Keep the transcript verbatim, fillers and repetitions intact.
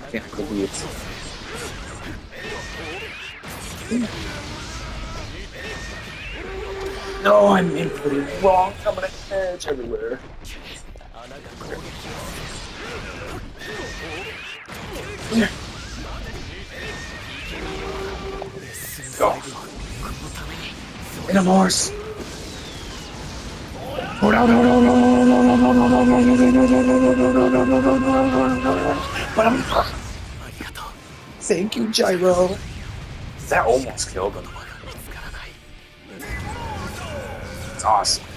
can't believe it. No, I'm inputting wrong. I'm gonna edge everywhere. Yeah. Go. In a horse. Oh no no no no no no no no no no no no no no no. Thank you, Gyro. That almost killed him. It's awesome.